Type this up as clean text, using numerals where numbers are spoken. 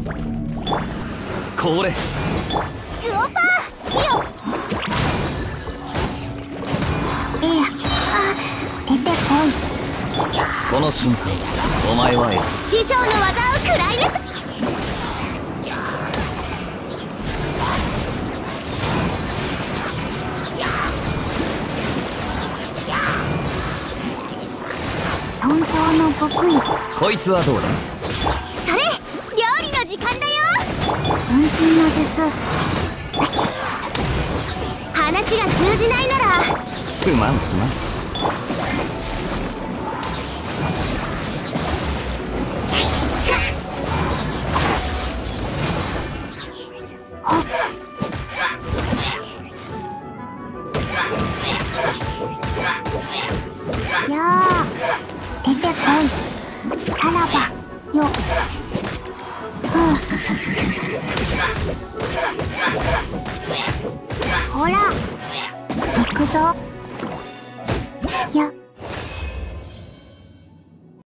これグオパーヒヨ。出てこい。 この瞬間お前は師匠の技を食らいなさい。遁走の極意。 こいつはどうだ。 それ、料理の時間だよ。分身の術。話が通じないならすまんすまん。 やあ、出てこい。さらばよ。ほら、行くぞ。や。